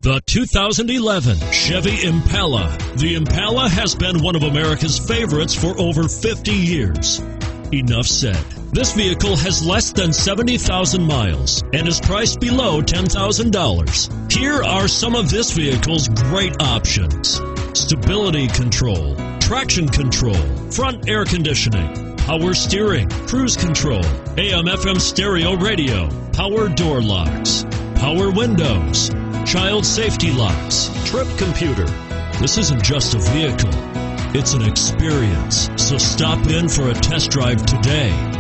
The 2011 Chevy Impala. The Impala has been one of America's favorites for over 50 years. Enough said. This vehicle has less than 70,000 miles and is priced below $10,000. Here are some of this vehicle's great options: stability control, traction control, front air conditioning, power steering, cruise control, AM/FM stereo radio, power door locks, power windows, child safety locks, trip computer. This isn't just a vehicle, it's an experience. So stop in for a test drive today.